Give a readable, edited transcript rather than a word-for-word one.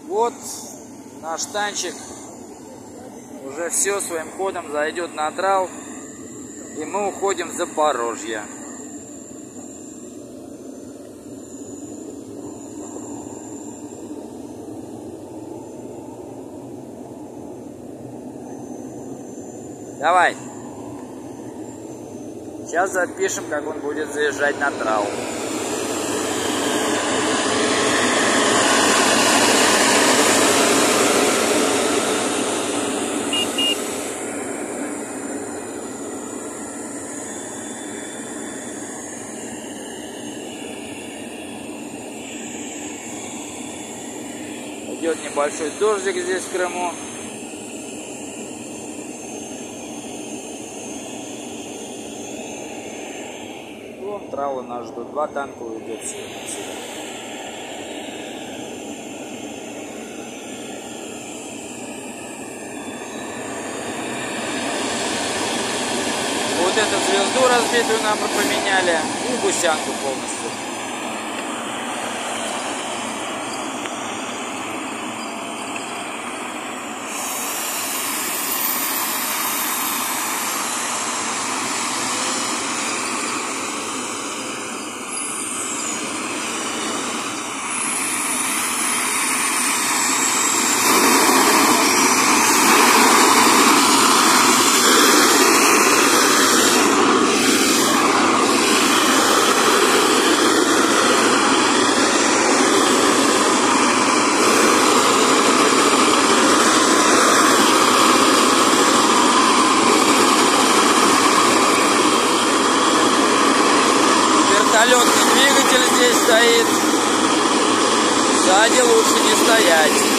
Вот наш танчик уже все своим ходом зайдет на трал, и мы уходим в Запорожье. Давай. Сейчас запишем, как он будет заезжать на трал. Идет небольшой дождик здесь в Крыму. Вон травы нас ждут. 2 танка уйдет отсюда. Вот эту звезду разбитую нам поменяли и бусянку полностью. Вертолетный двигатель здесь стоит. Сзади лучше не стоять.